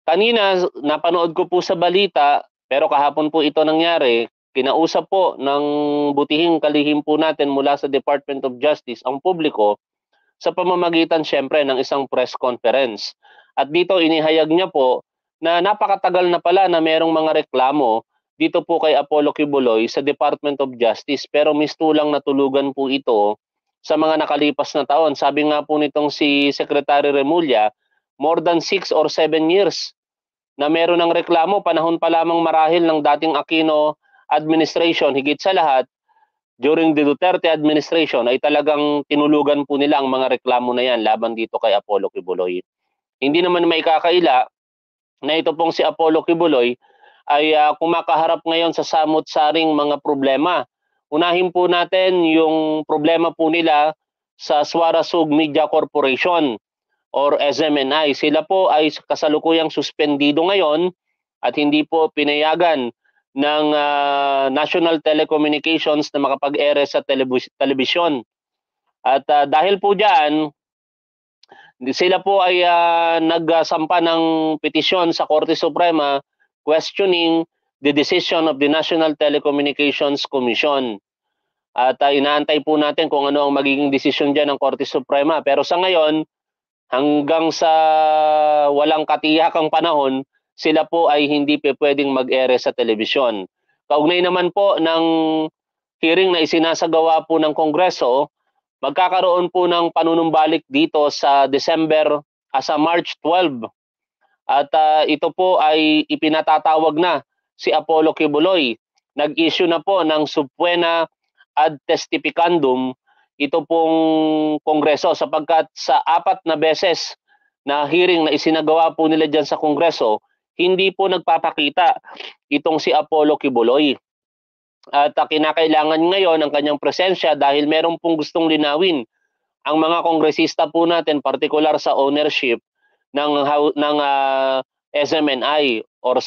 Kanina napanood ko po sa balita, pero kahapon po ito nangyari, kinausap po ng butihing kalihim po natin mula sa Department of Justice ang publiko sa pamamagitan siyempre ng isang press conference. At dito inihayag niya po na napakatagal na pala na merong mga reklamo dito po kay Apollo Kibuloy sa Department of Justice, pero mistulang natulugan po ito sa mga nakalipas na taon. Sabi nga po nitong si Secretary Remulla, more than 6 or 7 years na meron ng reklamo, panahon pa lamang marahil ng dating Aquino administration. Higit sa lahat, during the Duterte administration ay talagang tinulugan po nila ang mga reklamo na yan laban dito kay Apollo Kibuloy. Hindi naman maikakaila na ito pong si Apollo Kibuloy ay kumakaharap ngayon sa samot-saring mga problema. Unahin po natin yung problema po nila sa Suarasug Media Corporation or SMNI. Sila po ay kasalukuyang suspendido ngayon at hindi po pinayagan ng National Telecommunications na makapag-ere sa telebisyon. At dahil po diyan, sila po ay nagsampa ng petisyon sa Korte Suprema questioning the decision of the National Telecommunications Commission. At inaantay po natin kung ano ang magiging desisyon dyan ng Korte Suprema. Pero sa ngayon, hanggang sa walang katiyakang panahon, sila po ay hindi pwedeng mag-ere sa telebisyon. Kaugnay naman po ng hearing na isinasagawa po ng Kongreso, magkakaroon po ng panunumbalik dito sa March 12. At ito po ay ipinatatawag na si Apollo Kibuloy. Nag-issue na po ng subpoena ad testificandum ito pong Kongreso sapagkat sa 4 na beses na hearing na isinagawa po nila dyan sa Kongreso, hindi po nagpapakita itong si Apollo Kibuloy. At kinakailangan ngayon ang kanyang presensya dahil meron pong gustong linawin ang mga kongresista po natin, partikular sa ownership ng SMNI or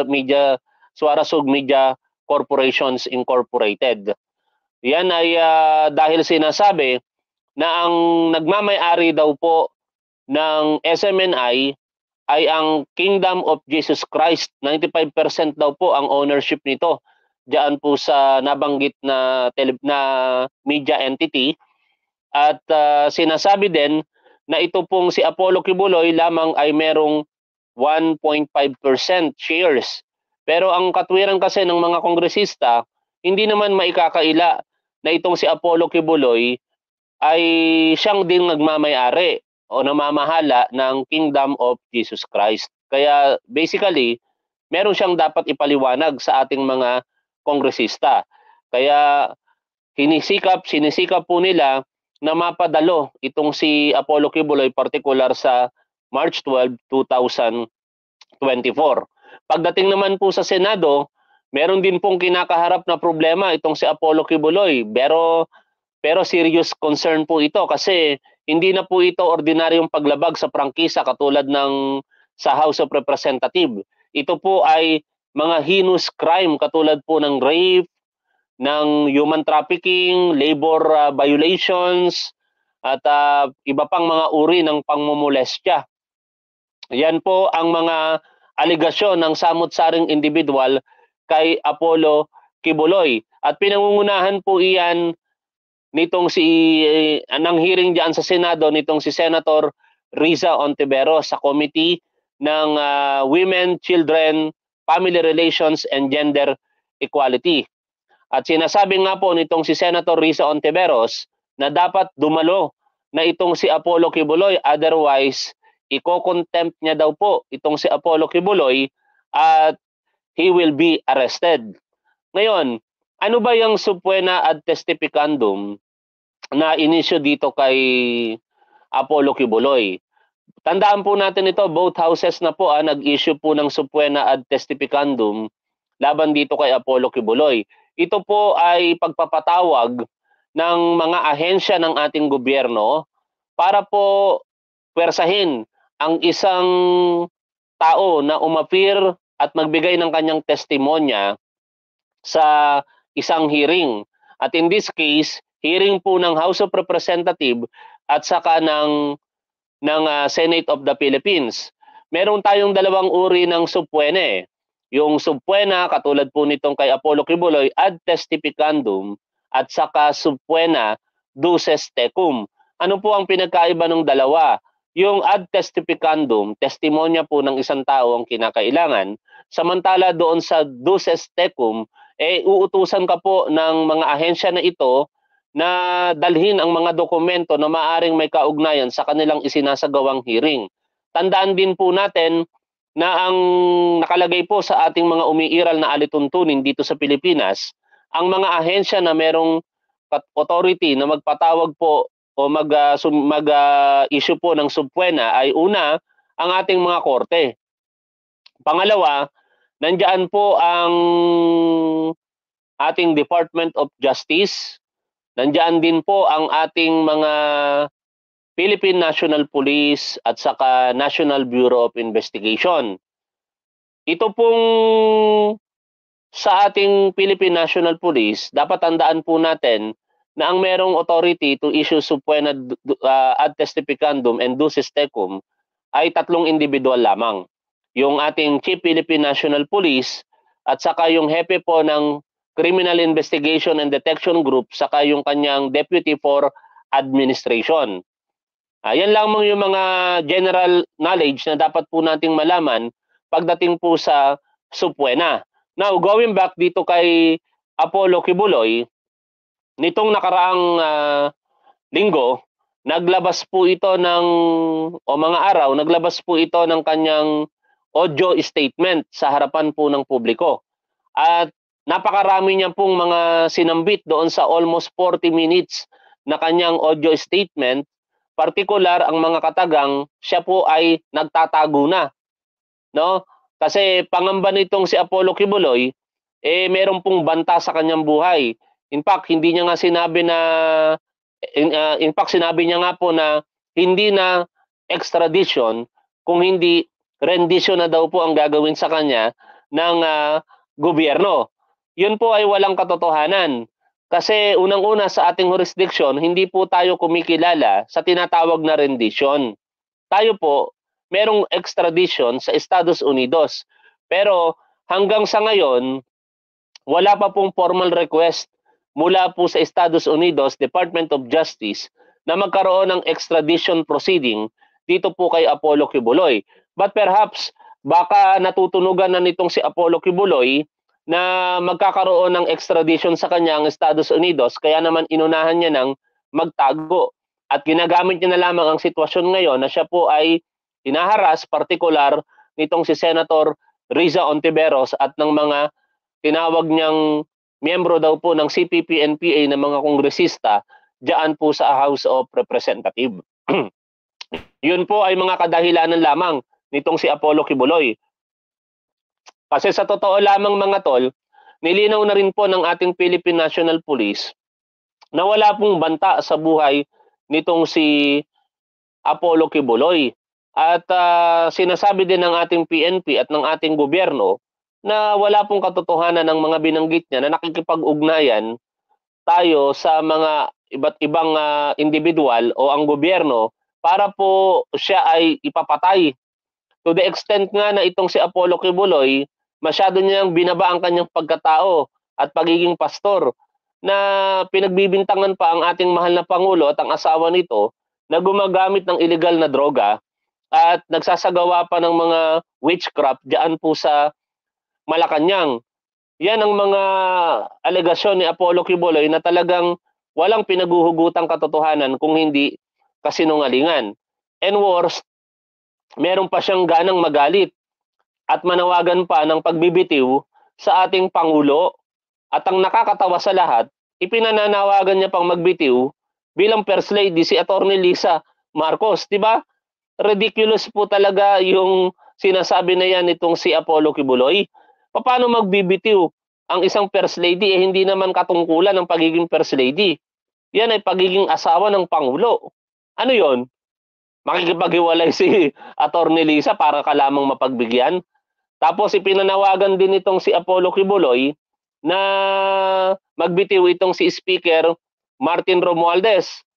Suarasug Media Corporations Incorporated. Yan ay dahil sinasabi na ang nagmamay-ari daw po ng SMNI ay ang Kingdom of Jesus Christ. 95% daw po ang ownership nito diyan po sa nabanggit na media entity. At sinasabi din na ito pong si Apollo Kibuloy lamang ay merong 1.5% shares. Pero ang katwiran kasi ng mga kongresista, hindi naman maikakaila na itong si Apollo Kibuloy ay siyang din nagmamay-ari o namamahala ng Kingdom of Jesus Christ. Kaya basically, meron siyang dapat ipaliwanag sa ating mga kongresista. Kaya sinisikap po nila na mapadalo itong si Apollo Kibuloy particular sa March 12, 2024. Pagdating naman po sa Senado, meron din pong kinakaharap na problema itong si Apollo Kibuloy. Pero serious concern po ito kasi hindi na po ito ordinaryong paglabag sa prangkisa katulad ng sa House of Representatives. Ito po ay mga heinous crime katulad po ng rape, ng human trafficking, labor violations, at iba pang mga uri ng pangmumolestya. Yan po ang mga aligasyon ng samut-saring individual kay Apollo Kibuloy. At pinangungunahan po iyan nitong ng hearing diyan sa Senado nitong si Senator Riza Ontiveros sa Committee ng Women, Children, Family Relations and Gender Equality. At sinasabi nga po nitong si Senator Riza Ontiveros na dapat dumalo na itong si Apollo Kibuloy, otherwise iko-contempt niya daw po itong si Apollo Kibuloy at he will be arrested. Ngayon, ano ba yung subpoena ad testificandum na inisyo dito kay Apollo Kibuloy? Tandaan po natin ito, both houses na po nag-issue po ng subpoena ad testificandum laban dito kay Apollo Kibuloy. Ito po ay pagpapatawag ng mga ahensya ng ating gobyerno para po pwersahin ang isang tao na umapir at magbigay ng kanyang testimonya sa isang hearing. At in this case, hearing po ng House of Representatives at saka ng Senate of the Philippines. meron tayong dalawang uri ng subpoena eh. Yung subpoena, katulad po nitong kay Apollo Kibuloy, ad testificandum, at saka subpoena duces tecum. Ano po ang pinagkaiba ng dalawa? Yung ad testificandum, testimonya po ng isang tao ang kinakailangan, samantala doon sa duces tecum, uutusan ka po ng mga ahensya na ito na dalhin ang mga dokumento na maaring may kaugnayan sa kanilang isinasagawang hearing. Tandaan din po natin na ang nakalagay po sa ating mga umiiral na alituntunin dito sa Pilipinas, ang mga ahensya na merong authority na magpatawag po o mag-issue po ng subpoena ay una, ang ating mga korte. Pangalawa, nandiyan po ang ating Department of Justice, nandiyan din po ang ating mga Philippine National Police at saka National Bureau of Investigation. Ito pong sa ating Philippine National Police, dapat tandaan po natin na ang merong authority to issue subpoena ad testificandum and duces tecum ay tatlong individual lamang. Yung ating Chief Philippine National Police at saka yung hepe po ng Criminal Investigation and Detection Group saka yung kanyang Deputy for Administration. Yan lamang yung mga general knowledge na dapat po nating malaman pagdating po sa subpoena. Now, going back dito kay Apollo Kibuloy, nitong nakaraang linggo, naglabas po ito ng, o mga araw, naglabas po ito ng kanyang audio statement sa harapan po ng publiko. At napakarami niya pong mga sinambit doon sa almost 40 minutes na kanyang audio statement. Partikular ang mga katagang siya po ay nagtatago na, no? Kasi pangamba nitong si Apollo Kibuloy, meron pong banta sa kanyang buhay. In fact, hindi niya nga sinabi na, sinabi niya nga po na hindi na extradition, kung hindi rendition na daw po ang gagawin sa kanya ng gobyerno. Yun po ay walang katotohanan. Kasi unang-una sa ating jurisdiction, hindi po tayo kumikilala sa tinatawag na rendition. Tayo po, merong extradition sa Estados Unidos. Pero hanggang sa ngayon, wala pa pong formal request mula po sa Estados Unidos Department of Justice na magkaroon ng extradition proceeding dito po kay Apollo Kibuloy. But perhaps, baka natutunugan na nitong si Apollo Kibuloy na magkakaroon ng extradition sa kanya ang Estados Unidos, kaya naman inunahan niya ng magtago. At ginagamit niya na lamang ang sitwasyon ngayon na siya po ay hinaharas, partikular nitong si Senator Riza Ontiveros at ng mga tinawag niyang miyembro daw po ng CPP-NPA na mga kongresista diyan po sa House of Representatives. Yun po ay mga kadahilanan lamang nitong si Apollo Kibuloy. Kasi sa totoo lamang mga tol, nilinaw na rin po ng ating Philippine National Police na wala pong banta sa buhay nitong si Apollo Kibuloy. At sinasabi din ng ating PNP at ng ating gobyerno na wala pong katotohanan ng mga binanggit niya na nakikipag-ugnayan tayo sa mga iba't ibang individual o ang gobyerno para po siya ay ipapatay. To the extent nga na itong si Apollo Kibuloy, masyado niyang binaba ang kanyang pagkatao at pagiging pastor na pinagbibintangan pa ang ating mahal na Pangulo at ang asawa nito na gumagamit ng illegal na droga at nagsasagawa pa ng mga witchcraft diyan po sa Malacanang. Yan ang mga alegasyon ni Apollo Kibuloy na talagang walang pinaguhugutang katotohanan kung hindi kasinungalingan. And worst, meron pa siyang ganang magalit at manawagan pa ng pagbibitiw sa ating Pangulo. At ang nakakatawa sa lahat, ipinananawagan niya pang magbitiw bilang First Lady si Attorney Lisa Marcos, di ba? Ridiculous po talaga yung sinasabi na yan itong si Apollo Kibuloy. Paano magbibitiw ang isang First Lady? Hindi naman katungkulan ng pagiging First Lady. Yan ay pagiging asawa ng Pangulo. Ano yon? Makikipaghiwalay si Attorney Lisa para ka lamang mapagbigyan? Tapos ipinanawagan din itong si Apollo Kibuloy na magbitiw itong si Speaker Martin Romualdez.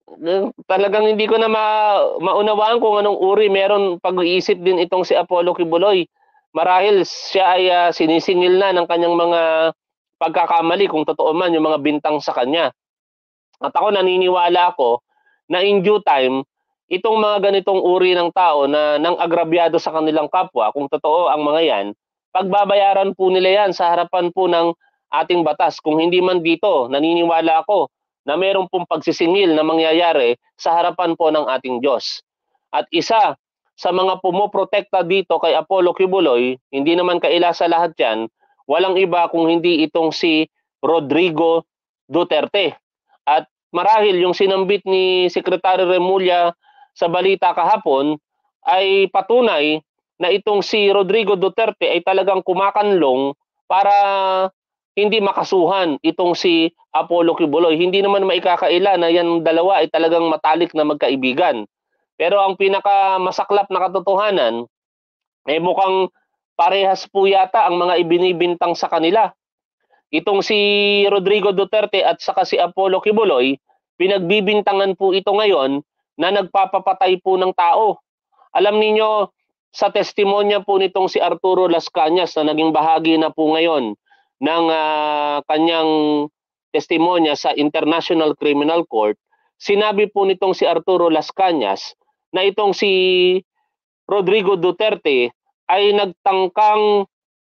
talagang hindi ko na maunawaan kung anong uri meron pag-iisip din itong si Apollo Kibuloy. Marahil siya ay sinisingil na ng kanyang mga pagkakamali kung totoo man yung mga bintang sa kanya. At ako naniniwala ako na in due time, itong mga ganitong uri ng tao na nang agrabyado sa kanilang kapwa, kung totoo ang mga yan, pagbabayaran po nila yan sa harapan po ng ating batas. Kung hindi man dito, naniniwala ako na meron pong pagsisingil na mangyayari sa harapan po ng ating Diyos. At isa sa mga pumoprotekta dito kay Apollo Kibuloy, hindi naman kaila sa lahat yan, walang iba kung hindi itong si Rodrigo Duterte. At marahil yung sinambit ni Secretary Remulla sa balita kahapon ay patunay na itong si Rodrigo Duterte ay talagang kumakanlong para hindi makasuhan itong si Apollo Kibuloy. Hindi naman maikakaila na yan dalawa ay talagang matalik na magkaibigan. Pero ang pinakamasaklap na katotohanan, mukhang parehas po yata ang mga ibinibintang sa kanila. Itong si Rodrigo Duterte at saka si Apollo Kibuloy, pinagbibintangan po ito ngayon na nagpapapatay po ng tao. Alam niyo, sa testimonya po nitong si Arturo Las Cañas na naging bahagi na po ngayon ng kanyang testimonya sa International Criminal Court, sinabi po nitong si Arturo Las Cañas na itong si Rodrigo Duterte ay nagtangkang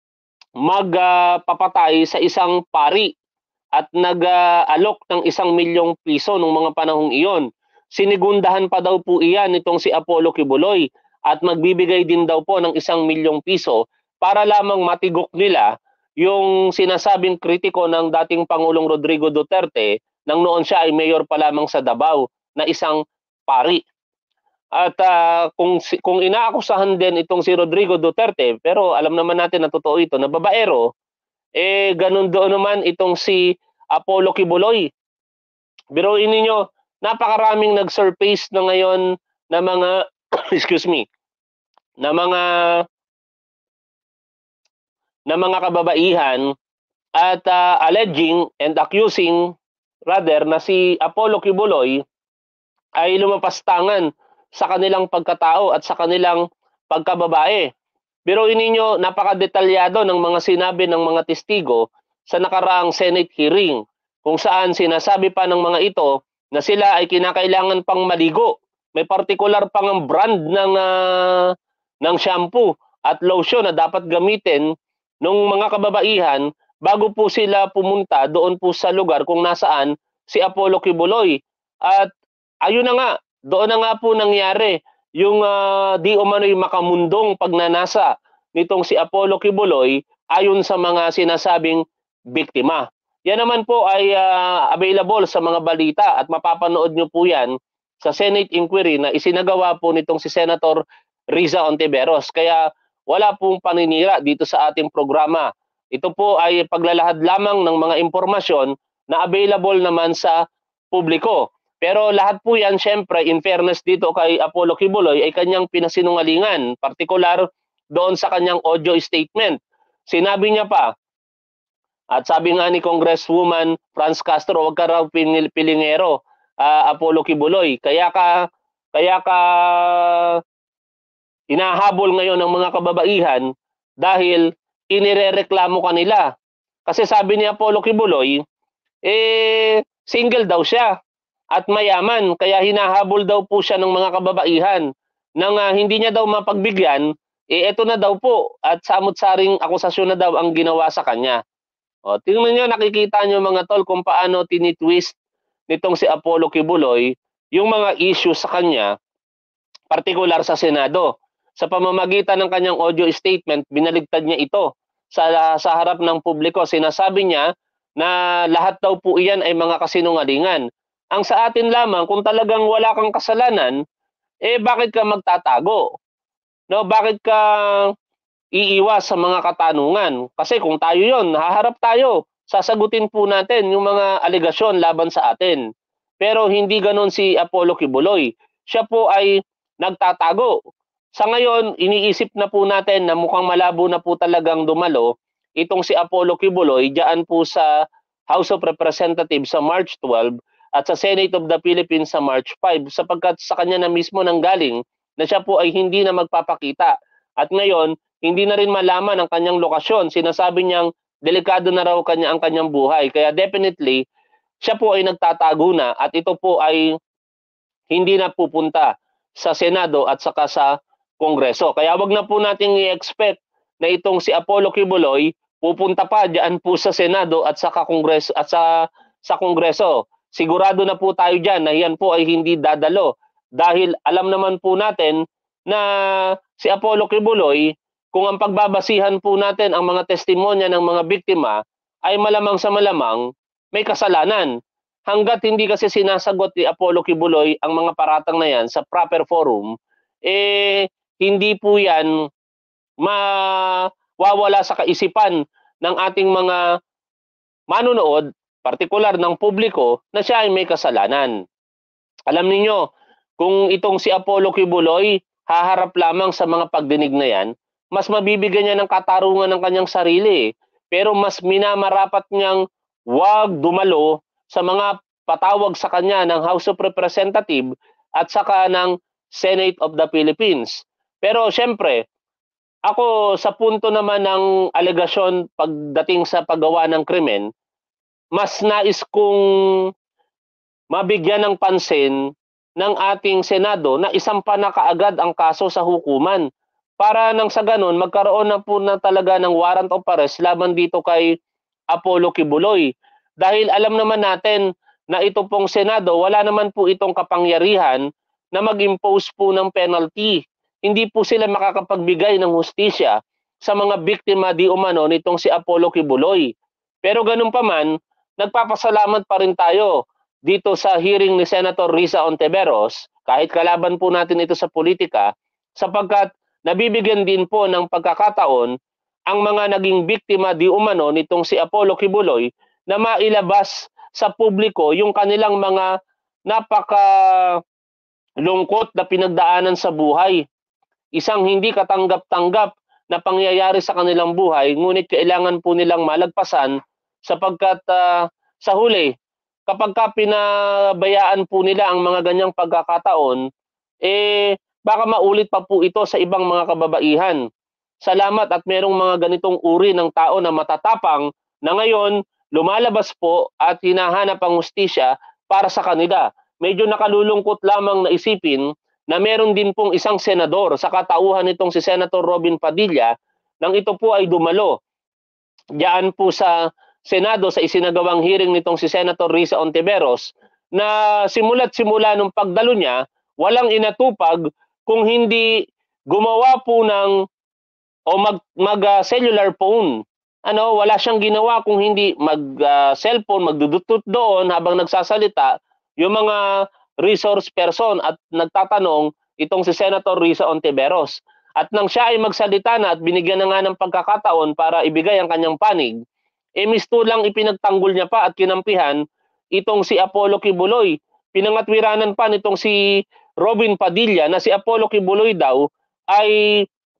magpapatay sa isang pari at nag-alok ng 1 milyong piso nung mga panahong iyon. Sinigundahan pa daw po iyan nitong si Apollo Kibuloy at magbibigay din daw po ng 1 milyong piso para lamang matigok nila yung sinasabing kritiko ng dating Pangulong Rodrigo Duterte nang noon siya ay mayor pa lamang sa Davao na isang pari. At kung inaakusahan din itong si Rodrigo Duterte, pero alam naman natin na totoo ito, na babaero, ganun doon naman itong si Apollo Kibuloy. Biruin ninyo, napakaraming nag-surface na ngayon na mga, excuse me, na mga kababaihan at alleging and accusing rather na si Apollo Kibuloy ay lumapastangan sa kanilang pagkatao at sa kanilang pagkababae. Pero ninyo, napakadetalyado ng mga sinabi ng mga testigo sa nakaraang Senate hearing kung saan sinasabi pa ng mga ito na sila ay kinakailangan pang maligo. May particular pang ang brand ng shampoo at lotion na dapat gamitin ng mga kababaihan bago po sila pumunta doon po sa lugar kung nasaan si Apollo Kibuloy. At ayun na nga, doon na nga po nangyari yung di umano'y makamundong pagnanasa nitong si Apollo Kibuloy ayon sa mga sinasabing biktima. Yan naman po ay available sa mga balita at mapapanood nyo po yan sa Senate inquiry na isinagawa po nitong si Senator Riza Ontiveros. Kaya wala pong paninira dito sa ating programa. Ito po ay paglalahad lamang ng mga impormasyon na available naman sa publiko. Pero lahat po yan, syempre, in fairness dito kay Apollo Kibuloy, ay kanyang pinasinungalingan, partikular doon sa kanyang audio statement. Sinabi niya pa, at sabi nga ni Congresswoman Franz Castro, huwag ka raw pilingero, Apollo Kibuloy. Kaya ka inahabol ngayon ng mga kababaihan dahil inirereklamo ka nila. Kasi sabi ni Apollo Kibuloy, single daw siya at mayaman, kaya hinahabol daw po siya ng mga kababaihan nang hindi niya daw mapagbigyan, eto na daw po at samot-saring akusasyon na daw ang ginawa sa kanya. O, tingnan niyo, nakikita niyo mga tol kung paano tinitwist nitong si Apollo Kibuloy yung mga issue sa kanya, partikular sa Senado. Sa pamamagitan ng kanyang audio statement, binaligtad niya ito sa harap ng publiko. Sinasabi niya na lahat daw po iyan ay mga kasinungalingan. Ang sa atin lamang, kung talagang wala kang kasalanan, bakit ka magtatago? No, bakit ka iiwas sa mga katanungan? Kasi kung tayo yon, haharap tayo. Sasagutin po natin yung mga alegasyon laban sa atin. Pero hindi ganon si Apollo Kibuloy. Siya po ay nagtatago. Sa ngayon, iniisip na po natin na mukhang malabo na po talagang dumalo itong si Apollo Kibuloy diyan po sa House of Representatives sa March 12 at sa Senate of the Philippines sa March 5 sapagkat sa kanya na mismo nanggaling na siya po ay hindi na magpapakita. At ngayon, hindi na rin malaman ang kanyang lokasyon. Sinasabi niyang delikado na raw ang kanyang buhay. Kaya definitely, siya po ay nagtatago na at ito po ay hindi na pupunta sa Senado at saka sa Kongreso. Kaya wag na po nating i-expect na itong si Apollo Kibuloy pupunta pa diyan po sa Senado at saka Kongreso at sa Kongreso. Sigurado na po tayo diyan na yan po ay hindi dadalo dahil alam naman po natin na si Apollo Kibuloy, kung ang pagbabasihan po natin ang mga testimonya ng mga biktima ay malamang sa malamang may kasalanan. Hanggat hindi kasi sinasagot ni Apollo Kibuloy ang mga paratang na yan sa proper forum, hindi po yan mawawala sa kaisipan ng ating mga manonood, partikular ng publiko, na siya ay may kasalanan. Alam niyo, kung itong si Apollo Kibuloy haharap lamang sa mga pagdinig na yan, mas mabibigyan niya ng katarungan ng kanyang sarili. Pero mas minamarapat niyang wag dumalo sa mga patawag sa kanya ng House of Representatives at saka ng Senate of the Philippines. Pero syempre, ako sa punto naman ng alegasyon pagdating sa paggawa ng krimen, mas nais kong mabigyan ng pansin ng ating Senado na isampa na kaagad ang kaso sa hukuman para nang sa ganun magkaroon na po na talaga ng warrant of arrest laban dito kay Apollo Kibuloy. Dahil alam naman natin na ito pong Senado, wala naman po itong kapangyarihan na mag-impose po ng penalty. Hindi po sila makakapagbigay ng hustisya sa mga biktima di umano nitong si Apollo Kibuloy. Pero ganun pa man, nagpapasalamat pa rin tayo dito sa hearing ni Senator Risa Ontiveros, kahit kalaban po natin ito sa politika, sapagkat nabibigyan din po ng pagkakataon ang mga naging biktima di umano nitong si Apollo Kibuloy na mailabas sa publiko yung kanilang mga napakalungkot na pinagdaanan sa buhay. Isang hindi katanggap-tanggap na pangyayari sa kanilang buhay, ngunit kailangan po nilang malagpasan sapagkat sa huli, kapag pinabayaan po nila ang mga ganyang pagkakataon, baka maulit pa po ito sa ibang mga kababaihan. Salamat at merong mga ganitong uri ng tao na matatapang na ngayon lumalabas po at hinahanap ang hustisya para sa kanila. Medyo nakalulungkot lamang na isipin na meron din pong isang senador sa katauhan nitong si Senator Robin Padilla nang ito po ay dumalo diyan po sa Senado sa isinagawang hearing nitong si Senator Risa Ontiveros na simula't simula nung pagdalo niya, walang inatupag kung hindi gumawa po ng o mag-cellular phone. Wala siyang ginawa kung hindi mag-cellphone, magdudutut doon habang nagsasalita yung mga resource person at nagtatanong itong si Senator Risa Ontiveros. At nang siya ay magsalita na at binigyan na nga ng pagkakataon para ibigay ang kanyang panig, mistulang ipinagtanggol niya pa at kinampihan itong si Apollo Kibuloy. Pinangatwiranan pa nitong si Robin Padilla na si Apollo Kibuloy daw ay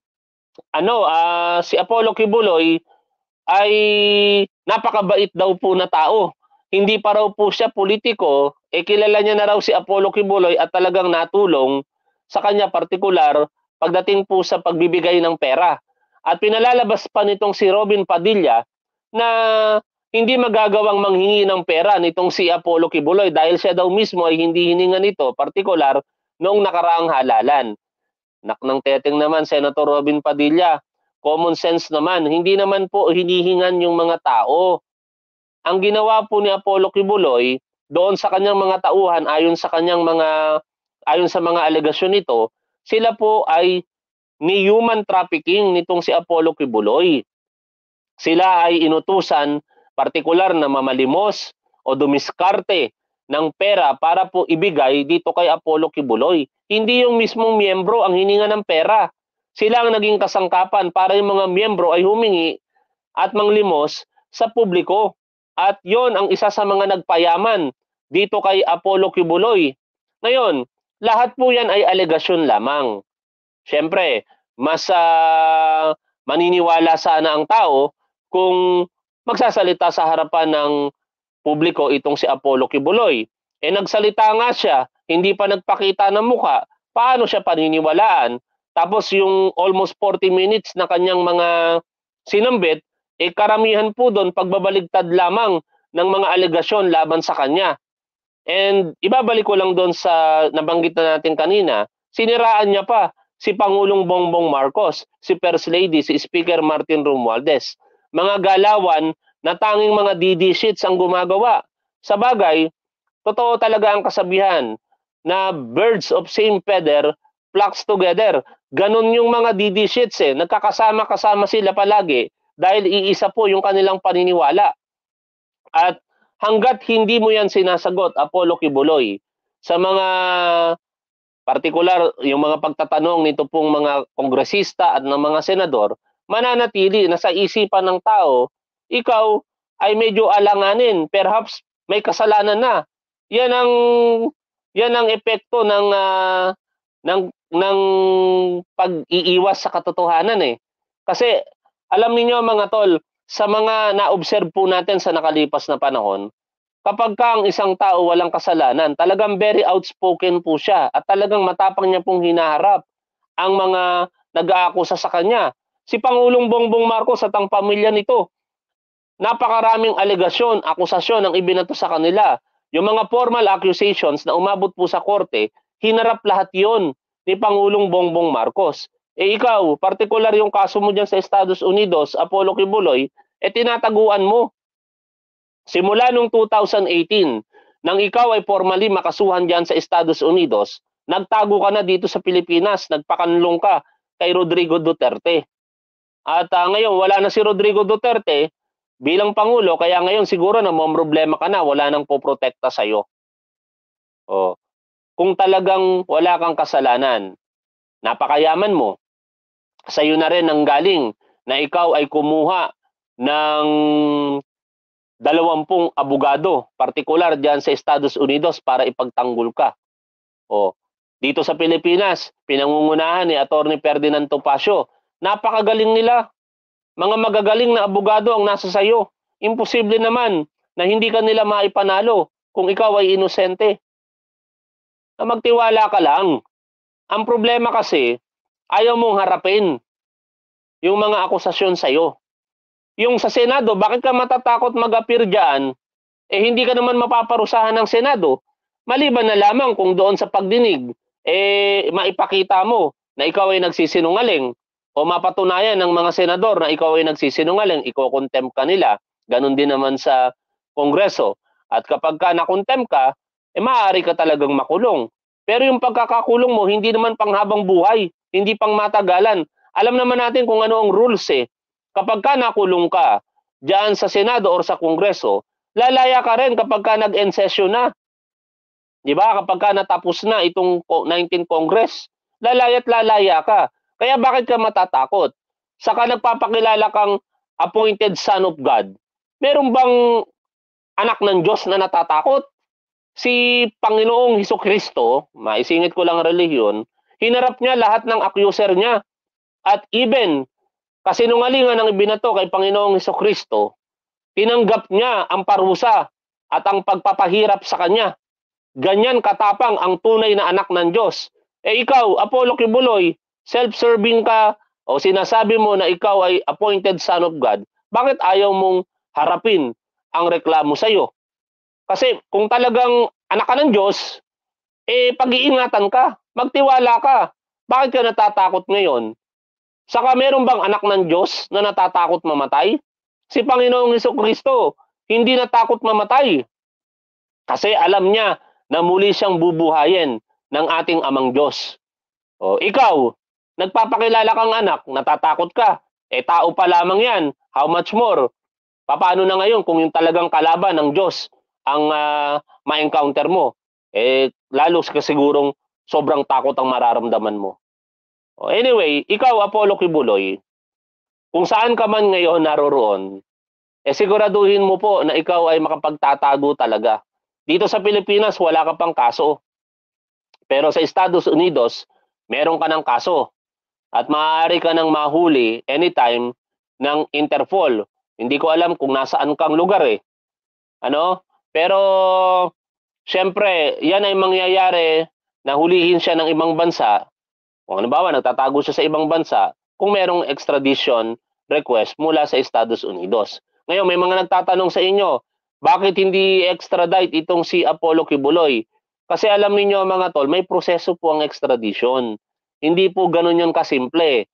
si Apollo Kibuloy ay napakabait daw po na tao. Hindi pa raw po siya politiko, kilala niya na raw si Apollo Kibuloy at talagang natulong sa kanya partikular pagdating po sa pagbibigay ng pera. At pinalalabas pa nitong si Robin Padilla na hindi magagawang manghingi ng pera nitong si Apollo Kibuloy dahil siya daw mismo ay hindi hininga nito partikular noong nakaraang halalan. Naknang teteng naman, Senator Robin Padilla, common sense naman, hindi naman po hinihingan yung mga tao. Ang ginawa po ni Apollo Kibuloy doon sa kanyang mga tauhan ayon sa mga alegasyon nito, sila po ay ni human trafficking nitong si Apollo Kibuloy. Sila ay inutusan partikular na mamalimos o dumiskarte ng pera para po ibigay dito kay Apollo Kibuloy. Hindi yung mismong miyembro ang hininga ng pera. Sila ang naging kasangkapan para yung mga miyembro ay humingi at manglimos sa publiko. At yon ang isa sa mga nagpayaman dito kay Apollo Kibuloy. Ngayon, lahat po yan ay alegasyon lamang. Siyempre, mas maniniwala sana ang tao kung magsasalita sa harapan ng publiko itong si Apollo Kibuloy. Nagsalita nga siya, hindi pa nagpakita ng mukha, paano siya paniniwalaan? Tapos yung almost 40 minutes na kanyang mga sinambit, karamihan po doon pagbabaligtad lamang ng mga alegasyon laban sa kanya. And ibabalik ko lang doon sa nabanggit na natin kanina, siniraan niya pa si Pangulong Bongbong Marcos, si First Lady, si Speaker Martin Romualdez. Mga galawan na tanging mga DD sheets ang gumagawa. Sa bagay, totoo talaga ang kasabihan na birds of same feather flocks together. Ganon yung mga DD sheets nagkakasama-kasama sila palagi dahil iisa po yung kanilang paniniwala. At hanggat hindi mo yan sinasagot, Apollo Kibuloy, sa mga partikular, yung mga pagtatanong nito pong mga kongresista at ng mga senador, mananatili na sa isipan ng tao, ikaw ay medyo alanganin, perhaps may kasalanan na. Yan ang epekto ng pag-iiwas sa katotohanan Kasi alam niyo mga tol, sa mga na-observe po natin sa nakalipas na panahon, kapag ka ang isang tao walang kasalanan, talagang very outspoken po siya at talagang matapang niya pong hinaharap ang mga nag-aakusa sa kanya. Si Pangulong Bongbong Marcos at ang pamilya nito, napakaraming alegasyon, akusasyon ang ibinato sa kanila. Yung mga formal accusations na umabot po sa korte, hinarap lahat yon ni Pangulong Bongbong Marcos. Ikaw, partikular yung kaso mo dyan sa Estados Unidos, Apollo Kibuloy, tinataguan mo. Simula nung 2018, nang ikaw ay formally makasuhan dyan sa Estados Unidos, nagtago ka na dito sa Pilipinas, nagpakanlong ka kay Rodrigo Duterte. At ngayon, wala na si Rodrigo Duterte bilang Pangulo, kaya ngayon siguro na may problema ka na, wala nang poprotekta sa'yo. O, kung talagang wala kang kasalanan, napakayaman mo, sa'yo na rin ang galing na ikaw ay kumuha ng 20 abogado, partikular diyan sa Estados Unidos para ipagtanggol ka. O, dito sa Pilipinas, pinangungunahan ni Attorney Ferdinand Topacio. Napakagaling nila. Mga magagaling na abogado ang nasa sayo. Imposible naman na hindi ka nila maipanalo kung ikaw ay inosente. Na magtiwala ka lang. Ang problema kasi, ayaw mong harapin yung mga akusasyon sa'yo. Yung sa Senado, bakit ka matatakot mag-appear dyan? Hindi ka naman mapaparusahan ng Senado. Maliban na lamang kung doon sa pagdinig, maipakita mo na ikaw ay nagsisinungaling o mapatunayan ng mga senador na ikaw ay nagsisinungaling, iko-contempt ka nila. Ganon din naman sa Kongreso. At kapag ka na-contempt ka, maaari ka talagang makulong. Pero yung pagkakakulong mo, hindi naman panghabang buhay, hindi pang matagalan. Alam naman natin kung ano ang rules Kapag ka nakulong ka diyan sa Senado or sa Kongreso, lalaya ka rin kapag ka nag-end session na. Di ba? Kapag ka natapos na itong 19th Congress, lalaya ka. Kaya bakit ka matatakot? Saka nagpapakilala kang appointed son of God. Meron bang anak ng Diyos na natatakot? Si Panginoong Hesukristo, maisingit ko lang relihiyon, hinarap niya lahat ng accuser niya. At even kasinungalingan ng ibinato kay Panginoong Hesukristo, tinanggap niya ang parusa at ang pagpapahirap sa kanya. Ganyan katapang ang tunay na anak ng Diyos. Ikaw, Apollo Kibuloy, self-serving ka o sinasabi mo na ikaw ay appointed son of God, bakit ayaw mong harapin ang reklamo sa'yo? Kasi kung talagang anak ka ng Diyos, pag-iingatan ka, magtiwala ka. Bakit ka natatakot ngayon? Saka meron bang anak ng Diyos na natatakot mamatay? Si Panginoong Hesukristo, hindi natakot mamatay. Kasi alam niya na muli siyang bubuhayin ng ating amang Diyos. O, ikaw, nagpapakilala kang anak, natatakot ka. Tao pa lamang yan. How much more? Paano na ngayon kung yung talagang kalaban ng Diyos ang ma-encounter mo? Lalo sigurong sobrang takot ang mararamdaman mo. Anyway, ikaw, Apollo Kibuloy, kung saan ka man ngayon naroroon, siguraduhin mo po na ikaw ay makapagtatago talaga. Dito sa Pilipinas, wala ka pang kaso. Pero sa Estados Unidos, meron ka ng kaso. At maaari ka nang mahuli anytime ng Interpol. Hindi ko alam kung nasaan kang lugar Pero Siyempre, yan ay mangyayari na hulihin siya ng ibang bansa. Kung halimbawa, nagtatago siya sa ibang bansa, kung merong extradition request mula sa Estados Unidos. Ngayon, may mga nagtatanong sa inyo, bakit hindi extradite itong si Apollo Kibuloy? Kasi alam niyo mga tol, may proseso po ang extradition. Hindi po ganun yun kasimple.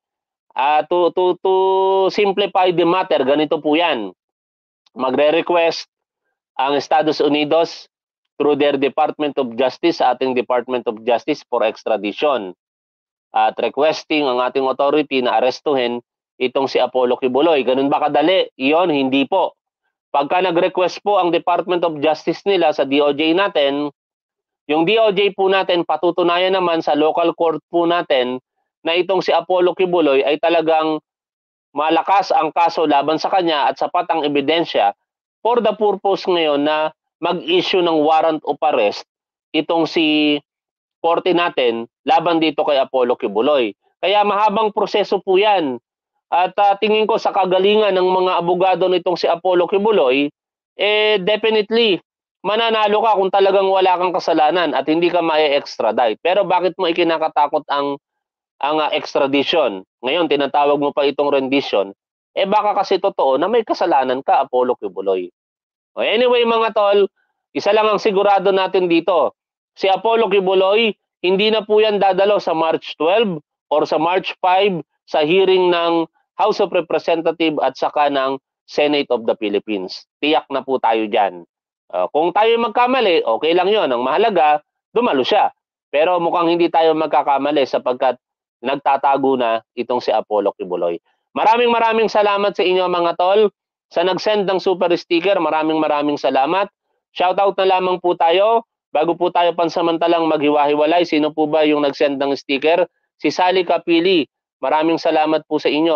To simplify the matter, ganito po yan. Magre-request ang Estados Unidos through their Department of Justice sa ating Department of Justice for extradition. At requesting ang ating authority na arestuhin itong si Apollo Kibuloy. Ganun ba kadali? Iyon, hindi po. Pagka nag-request po ang Department of Justice nila sa DOJ natin, yung DOJ po natin patutunayan naman sa local court po natin na itong si Apollo Kibuloy ay talagang malakas ang kaso laban sa kanya at sapat ang ebidensya for the purpose ngayon na mag-issue ng warrant of arrest itong si korte natin laban dito kay Apollo Kibuloy. Kaya mahabang proseso po yan. At tingin ko sa kagalingan ng mga abogado nitong si Apollo Kibuloy, definitely mananalo ka kung talagang wala kang kasalanan at hindi ka ma-extradite. Pero bakit mo ikinakatakot ang extradition? Ngayon, tinatawag mo pa itong rendition. Baka kasi totoo na may kasalanan ka, Apollo Kibuloy. Anyway mga tol, isa lang ang sigurado natin dito. Si Apollo Kibuloy, hindi na po yan dadalo sa March 12 or sa March 5 sa hearing ng House of Representatives at saka ng Senate of the Philippines. Tiyak na po tayo dyan. Kung tayo magkamali, okay lang yon. Ang mahalaga, dumalo siya. Pero mukhang hindi tayo magkakamali sapagkat nagtatago na itong si Apollo Kibuloy. Maraming salamat sa inyo mga tol. Sa nag-send ng super sticker, maraming salamat. Shoutout na lamang po tayo. Bago po tayo pansamantalang maghiwa-hiwalay, sino po ba yung nag-send ng sticker? Si Sally Capili. Maraming salamat po sa inyo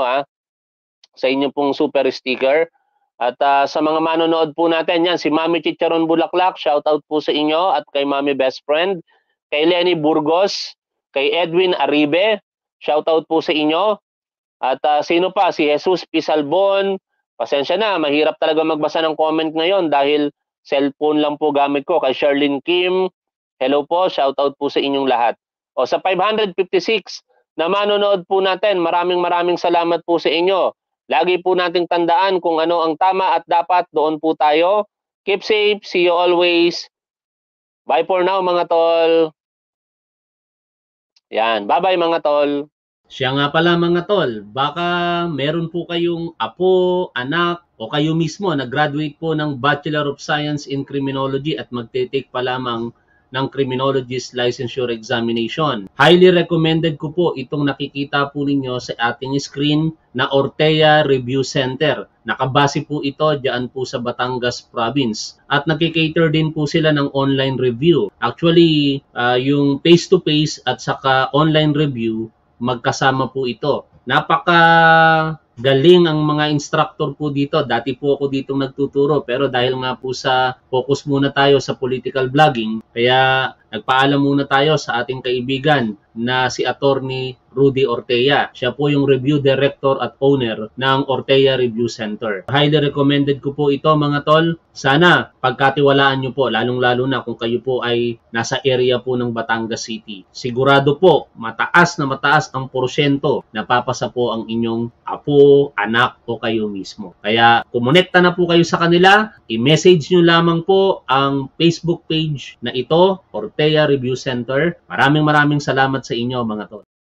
sa inyo pong super sticker. At sa mga manonood po natin, yan, si Mami Chicharon Bulaklak, shoutout po sa inyo at kay Mami Best Friend, kay Lenny Burgos, kay Edwin Aribe, shoutout po sa inyo. At sino pa? Si Jesus Pisalbon. Pasensya na, mahirap talaga magbasa ng comment ngayon dahil cellphone lang po gamit ko. Kay Sherlyn Kim, hello po, shoutout po sa inyong lahat. O sa 556 na manonood po natin, maraming salamat po sa inyo. Lagi po nating tandaan kung ano ang tama at dapat, doon po tayo. Keep safe, see you always. Bye for now mga tol. Yan, bye-bye mga tol. Siya nga pala mga tol, baka meron po kayong apo, anak, o kayo mismo nag-graduate po ng Bachelor of Science in Criminology at magte-take pa lamang ng Criminologist Licensure Examination. Highly recommended ko po itong nakikita po ninyo sa ating screen na Ortea Review Center. Nakabase po ito diyan po sa Batangas Province. At nakikater din po sila ng online review. Actually, yung face-to-face at saka online review, magkasama po ito. Napaka galing ang mga instructor po dito. Dati po ako dito nagtuturo pero dahil nga po sa focus muna tayo sa political blogging, kaya nagpaalam muna tayo sa ating kaibigan na si Attorney Rudy Ortea. Siya po yung review director at owner ng Ortea Review Center. Highly recommended ko po ito mga tol. Sana pagkatiwalaan nyo po, lalong-lalo na kung kayo po ay nasa area po ng Batangas City. Sigurado po, mataas ang porsyento na papasa po ang inyong apo, anak o kayo mismo. Kaya kumonekta na po kayo sa kanila, i-message nyo lamang po ang Facebook page na ito, Ortea Review Center. Maraming salamat sa inyo mga tol.